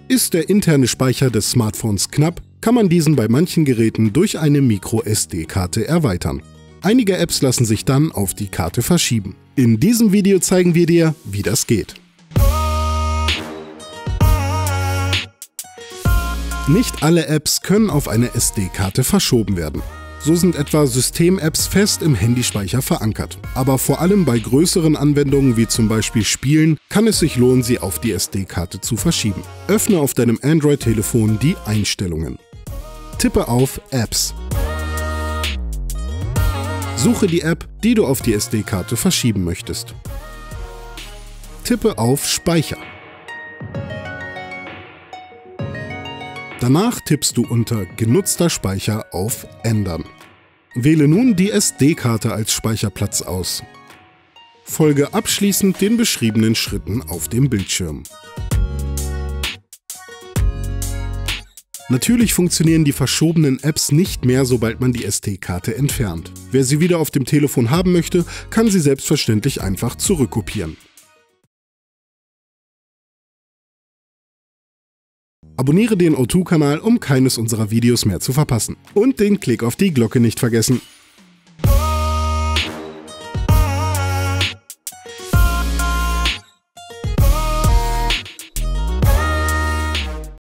Ist der interne Speicher des Smartphones knapp, kann man diesen bei manchen Geräten durch eine Micro-SD-Karte erweitern. Einige Apps lassen sich dann auf die Karte verschieben. In diesem Video zeigen wir dir, wie das geht. Nicht alle Apps können auf eine SD-Karte verschoben werden. So sind etwa System-Apps fest im Handyspeicher verankert. Aber vor allem bei größeren Anwendungen wie zum Beispiel Spielen kann es sich lohnen, sie auf die SD-Karte zu verschieben. Öffne auf deinem Android-Telefon die Einstellungen. Tippe auf Apps. Suche die App, die du auf die SD-Karte verschieben möchtest. Tippe auf Speicher. Danach tippst du unter Genutzter Speicher auf Ändern. Wähle nun die SD-Karte als Speicherplatz aus. Folge abschließend den beschriebenen Schritten auf dem Bildschirm. Natürlich funktionieren die verschobenen Apps nicht mehr, sobald man die SD-Karte entfernt. Wer sie wieder auf dem Telefon haben möchte, kann sie selbstverständlich einfach zurückkopieren. Abonniere den O2-Kanal, um keines unserer Videos mehr zu verpassen. Und den Klick auf die Glocke nicht vergessen.